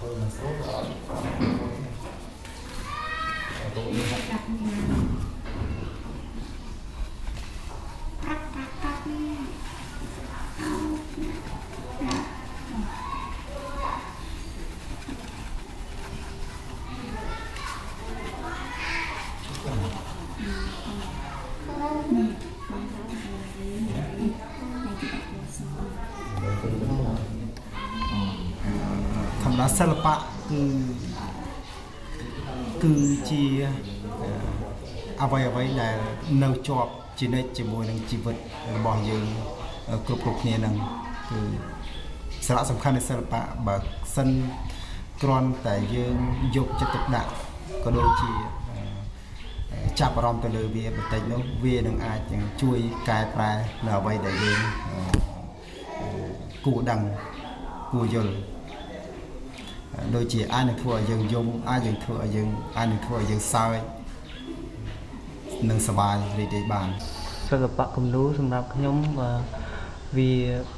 thầm đó sơ bạ cứ chi à vậy là nấu chọp chỉ nên chỉ mùi năng chỉ vật bỏ dương cục nè năng từสาระสำคัญในศิลปะแบบสั้นกรอนแต่ยืนยกจะตกดักก็โดยที่จับอารมณ์ตัวเลยเวียบแต่แล้วเวียนึงอาจจะช่วยกายปลายเหนือใบแต่ยืนกูดังกูยนโดยที่อันหนึ่งทั่วยังยมอันหนึ่งทั่วยังอันหนึ่งทั่วยังซอยหนึ่งสบายในใจบ้านศิลปะความรู้สำหรับยมวี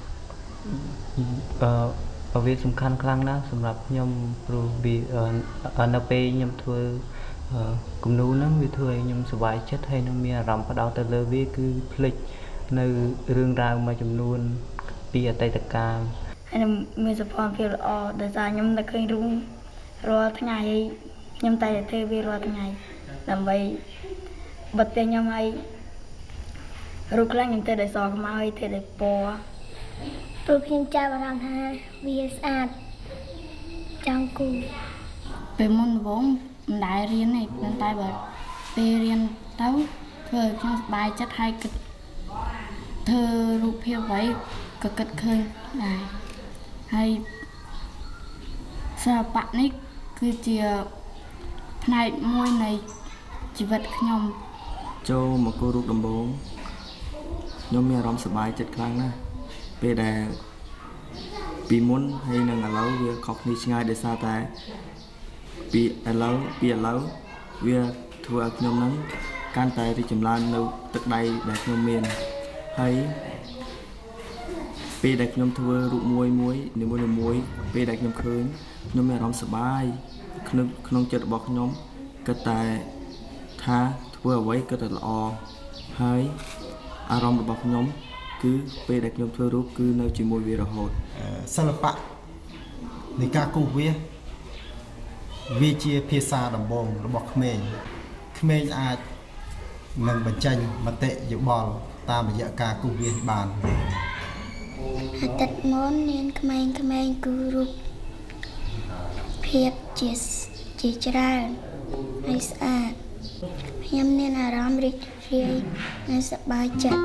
ประวัติสำคัญครั้งนะสำหรับยมครูบีนาเปยมทัวกลุ่มนู้นนั้นวิธียมสบายชัดให้น้องมีรำพระดาวตะเลวีคือพลิกในเรื่องราวมาจำนวนปีอัตตการให้น้องมีสปอนเซอร์แต่ใจยมตะเคยรู้รอทั้งไงยมใจเธอวีรอทั้งไงลำไปบัดเตียงยมให้รู้ครั้งยมเธอได้สอนมาให้เธอได้ปอปลูกพิมพ์จับรำฮะวิทยาศาสตร์จังกูเป็นมนต์วงได้เรียนในนั่นตายแบบไปเรียนเต้าเธอจังสบายจัดให้กับเธอรูปเพียบไว้ก็เกิดเคยได้ให้ศิลปะนี้คือเจียในมวยในชีวิตขยมโจมากูรูปดำบงยมมีอารมณ์สบายจัดครั้งนะไปแต่ปีมุนให้นางเล้าเวียขอบนิชง่ายเดซ่าแต่ปีเล้าเวียทัวร์ยมนั้นการแต่ที่จำลานនៅទឹកដៃដែលខ្ញុំមានហើយពេលដែលខ្ញុំធ្វើរូបមួយនីមួយពេលដែលខ្ញុំឃើញខ្ញុំមានអារម្មណ៍សប្បាយក្នុងចិត្តរបស់ខ្ញុំគិតតែថាធ្វើអ្វីគិតតែល្អហើយអារម្មណ៍របស់ខ្ញុំគឺពេលដែលខ្ញុំធ្វើរូបគឺនៅជាមួយវារហូតសិល្បៈនៃការគូសវាជាភាសាដំបូងរបស់ក្មេងអាចនឹងបញ្ចេញមតិយោបល់តាមរយៈការគូសវាបានអតីតមុនមានក្មេងគូសរូបភាពជាច្រើនហើយស្អាតខ្ញុំមានអារម្មណ៍រីករាយនិងសប្បាយចិត្ត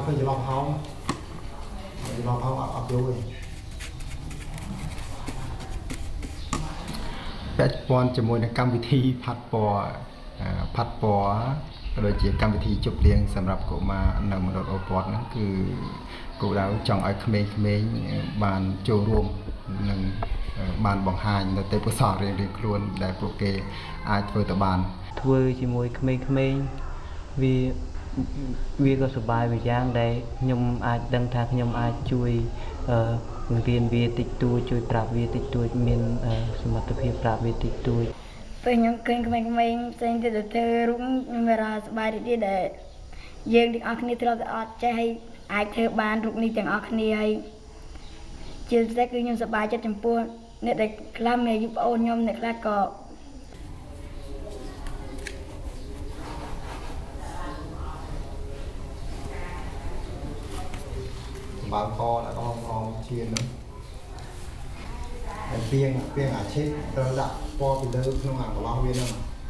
เคยจะลองเขาอัพด้วยแปดปอนจะมวยในกรรมวิธีพัดปอโดยจีกรรมวิธีจบเรียงสำหรับกูมาหนึ่งมรดกโอปอดนั่นคือกูเราจังไอ้เขมรบานโจรวมหนึ่งบานบองหายในเตปสอเรียงครวนได้โปรเกอาเฟอร์ตบานធ្វើជាមួយក្មេងៗវាក៏សប្បាយវាយ៉ាងដែលខ្ញុំអាចដឹងថាខ្ញុំអាចជួយបង្រៀនវាតិចតួចជួយប្រាប់វាតិចតួចមានសមត្ថភាពប្រាប់វាតិចតួចពេលខ្ញុំឃើញក្មេងៗផ្សេងទៀតទៅធ្វើរូបខ្ញុំមានអារម្មណ៍សប្បាយរីករាយដែលយើងទាំងអស់គ្នាធ្លាប់តែអត់ចេះហើយអាចធ្វើបានរូបនេះទាំងអស់គ្នាហើយជាពិសេសគឺខ្ញុំសប្បាយចិត្តចំពោះអ្នកដែលខ្លះមានអាយុប្អូនខ្ញុំអ្នកខ្លះក៏บางคอแล้วก็ลองเชียนนึงเปียงอาชีพระดับปอไปเลยน้องอ่างของเราเวียนนึง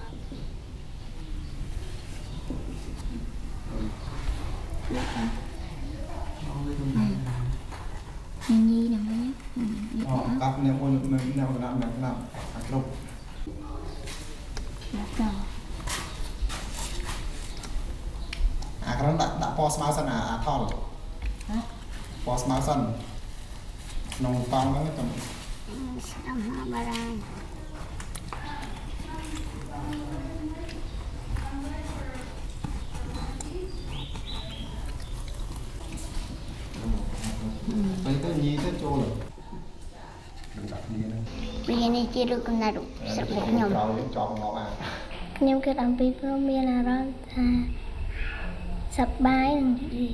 นี่นะมั้ยกับแนวแนวระดับครบครั้งดับปอสมาสนาทอลปอสมาสันนองตองก็ไม่ต้องทำมาบารายไปเต้นยีเต้นโจเลยปีนี้จีรุกันนะรุสักหน่อยเราจอบงอมาខ្ញុំគិតអំពីព្រមមានអារម្មណ៍ថាសប្បាយនឹងទី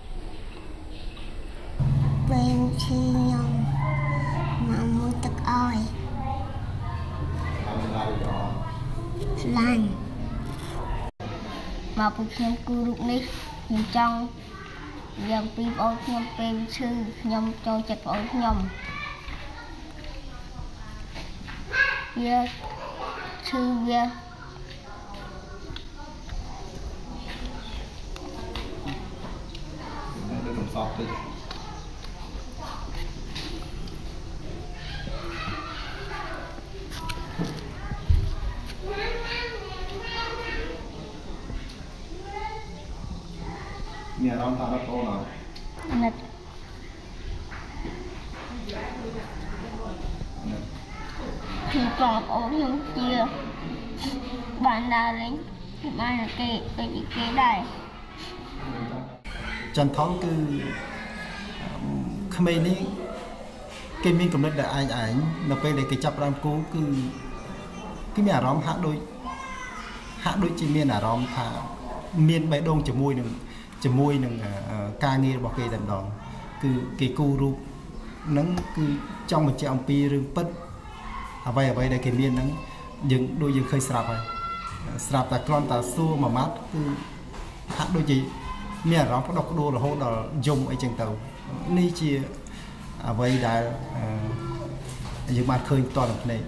ពេលឈឺខ្ញុំមកមួយទឹកអោយស្លាញ់មកពួកខ្ញុំគូរូបនេះខ្ញុំចង់យ៉ាងពីបងអូនខ្ញុំពេលឈឺខ្ញុំចូលចិត្តបងអូនខ្ញុំវាឈឺវាสอบติดเนี่ยร้องตามรับโตหน่อยนัดคือปลอบโอ้ยเจียบ้านดาเล้งบ้านเกะไปอีกเกะได้จันท้องคือขมิ้นนี้เกมีกำเนิดได้ไอ้เราไปได้กิจจับรำกูคือมีอารมณ์หักโดยจีมีอารมณ์ថាមានបេះដូងជាមួយនឹងការងាររបស់គេតែម្ដងគឺគេគូររូបហ្នឹងគឺចង់បញ្ជាក់អំពីរឿងពិតអ្វីដែលគេមានហ្នឹងយើងដូចយើងឃើញស្រាប់ហើយស្រាប់តែគ្រាន់តែសួរមួយម៉ាត់គឺហាក់ដូចជាមានអារម្មណ៍ផ្ដោះក្ដួលរហូតដល់យំអីចឹងទៅនេះជាអ្វីដែលយើងបានឃើញផ្ទាល់នឹងភ្នែក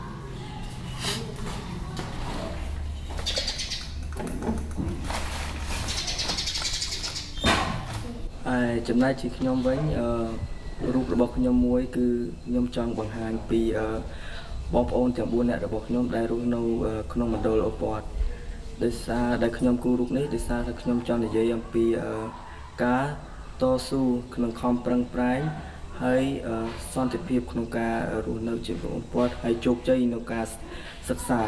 ចំណែកជាខ្ញុំវិញរូបរបស់ខ្ញុំមួយគឺខ្ញុំចង់បង្ហាញពីបងប្អូនទាំង4នាក់របស់ខ្ញុំដែលរស់នៅក្នុងមណ្ឌលអូពតដោយសារដែលខ្ញុំគូររូបនេះដោយសារតែខ្ញុំចង់និយាយអំពីការតស៊ូក្នុងខំប្រឹងប្រែងហើយសន្តិភាពក្នុងការរស់នៅជាបងប្អូនហើយជោគជ័យក្នុងការសិក្សា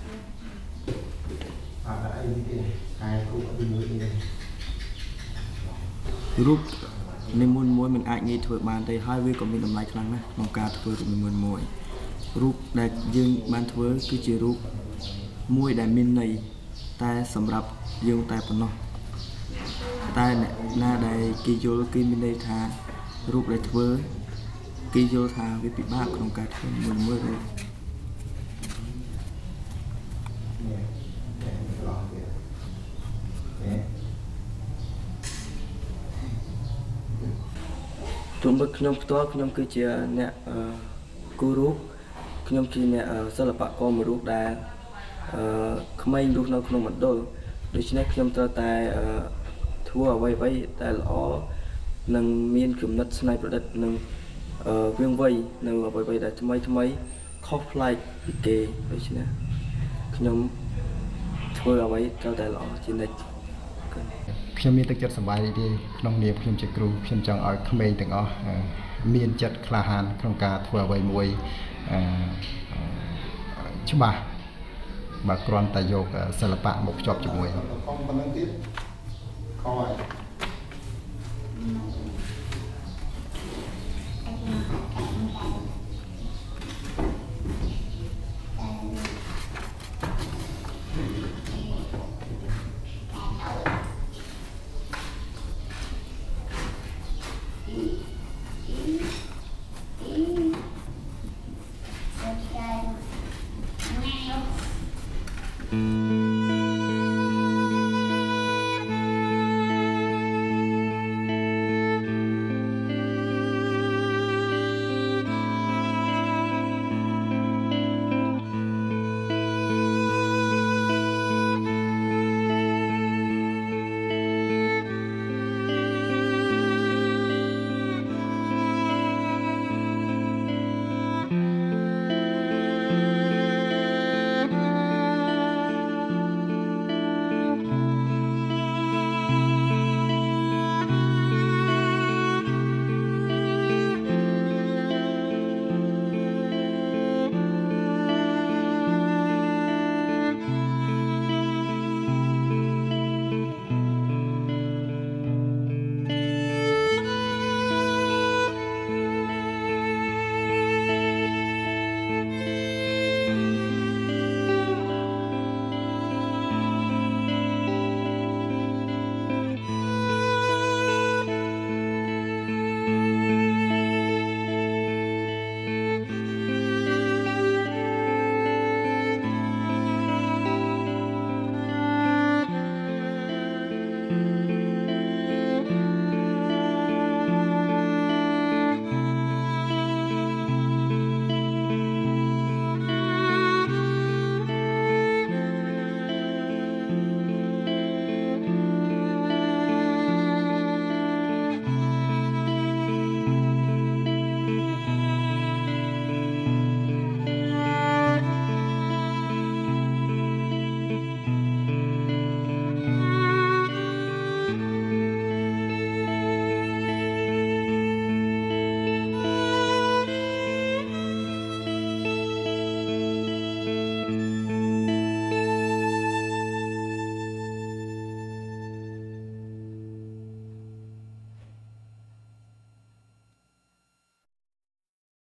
រូបនីមួយមិនអាចងាយធ្វើបានទេហើយវាក៏មានតម្លៃខ្លាំងណាស់ក្នុងការធ្វើរូបនីមួយរូបដែលយើងបានធ្វើគឺជារូបមួយដែលមានន័យតែសម្រាប់យើងតែប៉ុណ្ណោះតែអ្នកណាដែលគេយល់គេមានន័យថារូបដែលធ្វើគេយល់ថាវាពិបាកក្នុងការធ្វើមួយរូបទោះបីខ្ញុំផ្ទាល់ខ្ញុំគឺជាអ្នកគូរូបខ្ញុំជាអ្នកសិល្បករមួយរូបដែលក្មេងរស់នៅក្នុងមណ្ឌលដូច្នេះខ្ញុំត្រូវតែធ្វើអ្វីតែល្អនឹងមានគំនិតស្នៃប្រឌិតនឹងវាងវៃនៅអ្វីដែលថ្មីខុសប្លែកពីគេដូច្នេះខ្ញុំធ្វើអ្វីត្រូវតែល្អជានិច្ចខ្ញុំមានទឹកចិត្តសប្បាយរីករាយក្នុងនាមខ្ញុំជាគ្រូខ្ញុំចង់ឲ្យក្មេងទាំងអស់មានចិត្តក្លាហានក្នុងការធ្វើអ្វីមួយច្បាស់បើគ្រាន់តែយកសិល្បៈមកភ្ជាប់ជាមួយ